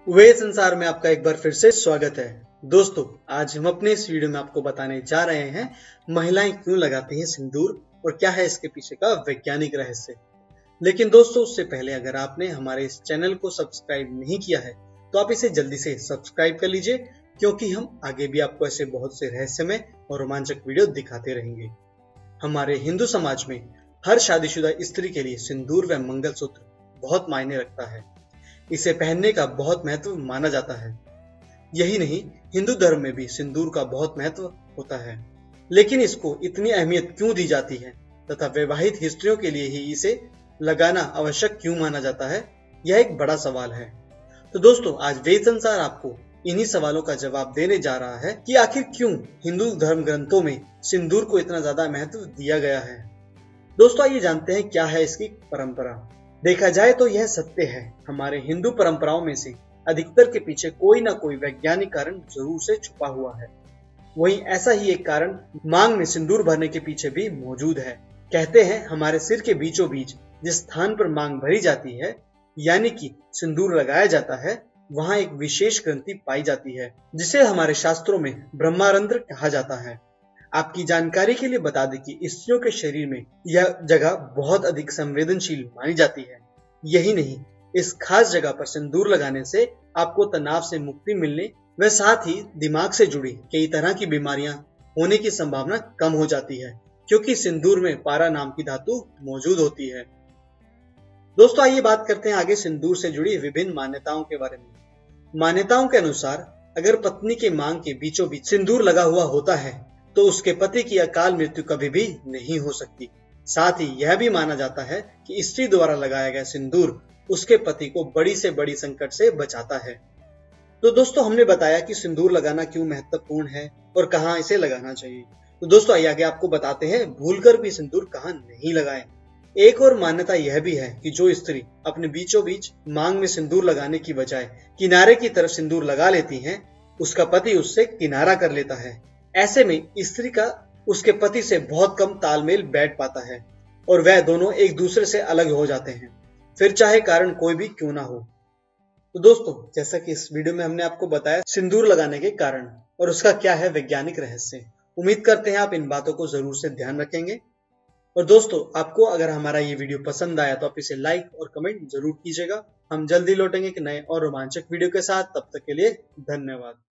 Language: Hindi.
वे संसार में आपका एक बार फिर से स्वागत है। दोस्तों, आज हम अपने इस वीडियो में आपको बताने जा रहे हैं महिलाएं क्यों लगाती हैं सिंदूर और क्या है इसके पीछे का वैज्ञानिक रहस्य। लेकिन दोस्तों, उससे पहले अगर आपने हमारे इस चैनल को सब्सक्राइब नहीं किया है तो आप इसे जल्दी से सब्सक्राइब कर लीजिए, क्योंकि हम आगे भी आपको ऐसे बहुत से रहस्यमय और रोमांचक वीडियो दिखाते रहेंगे। हमारे हिंदू समाज में हर शादीशुदा स्त्री के लिए सिंदूर व मंगलसूत्र बहुत मायने रखता है। इसे पहनने का बहुत महत्व माना जाता है। यही नहीं, हिंदू धर्म में भी सिंदूर का बहुत महत्व होता है। लेकिन इसको इतनी अहमियत क्यों दी जाती है तथा वैवाहित स्त्रियों के लिए ही इसे लगाना आवश्यक क्यों माना जाता है, यह एक बड़ा सवाल है। तो दोस्तों, आज वेद संसार आपको इन्हीं सवालों का जवाब देने जा रहा है कि आखिर क्यों हिंदू धर्म ग्रंथों में सिंदूर को इतना ज्यादा महत्व दिया गया है। दोस्तों, आइए जानते हैं क्या है इसकी परंपरा। देखा जाए तो यह सत्य है, हमारे हिंदू परंपराओं में से अधिकतर के पीछे कोई ना कोई वैज्ञानिक कारण जरूर से छुपा हुआ है। वहीं ऐसा ही एक कारण मांग में सिंदूर भरने के पीछे भी मौजूद है। कहते हैं हमारे सिर के बीचों बीच जिस स्थान पर मांग भरी जाती है, यानी कि सिंदूर लगाया जाता है, वहां एक विशेष ग्रंथि पाई जाती है जिसे हमारे शास्त्रों में ब्रह्मारंध्र कहा जाता है। आपकी जानकारी के लिए बता दें कि स्त्रियों के शरीर में यह जगह बहुत अधिक संवेदनशील मानी जाती है। यही नहीं, इस खास जगह पर सिंदूर लगाने से आपको तनाव से मुक्ति मिलने व साथ ही दिमाग से जुड़ी कई तरह की बीमारियां होने की संभावना कम हो जाती है, क्योंकि सिंदूर में पारा नाम की धातु मौजूद होती है। दोस्तों, आइए बात करते हैं आगे सिंदूर से जुड़ी विभिन्न मान्यताओं के बारे में। मान्यताओं के अनुसार अगर पत्नी के मांग के बीचों बीच सिंदूर लगा हुआ होता है तो उसके पति की अकाल मृत्यु कभी भी नहीं हो सकती। साथ ही यह भी माना जाता है कि स्त्री द्वारा लगाया गया सिंदूर उसके पति को बड़ी से बड़ी संकट से बचाता है। तो दोस्तों, हमने बताया कि सिंदूर लगाना क्यों महत्वपूर्ण है और कहाँ इसे लगाना चाहिए। तो दोस्तों, आइए आगे आपको बताते हैं भूलकर भी सिंदूर कहाँ नहीं लगाएं। एक और मान्यता यह भी है कि जो स्त्री अपने बीचों बीच मांग में सिंदूर लगाने की बजाय किनारे की तरफ सिंदूर लगा लेती है, उसका पति उससे किनारा कर लेता है। ऐसे में स्त्री का उसके पति से बहुत कम तालमेल बैठ पाता है और वह दोनों एक दूसरे से अलग हो जाते हैं, फिर चाहे कारण कोई भी क्यों ना हो। तो दोस्तों, जैसा कि इस वीडियो में हमने आपको बताया सिंदूर लगाने के कारण और उसका क्या है वैज्ञानिक रहस्य, उम्मीद करते हैं आप इन बातों को जरूर से ध्यान रखेंगे। और दोस्तों, आपको अगर हमारा ये वीडियो पसंद आया तो आप इसे लाइक और कमेंट जरूर कीजिएगा। हम जल्दी लौटेंगे कि नए और रोमांचक वीडियो के साथ। तब तक के लिए धन्यवाद।